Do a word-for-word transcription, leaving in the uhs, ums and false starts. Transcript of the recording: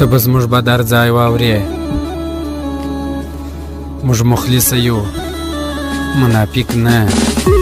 ته به زموږ بدر ځای واورې. موږ مخلصه یو، منافق نه.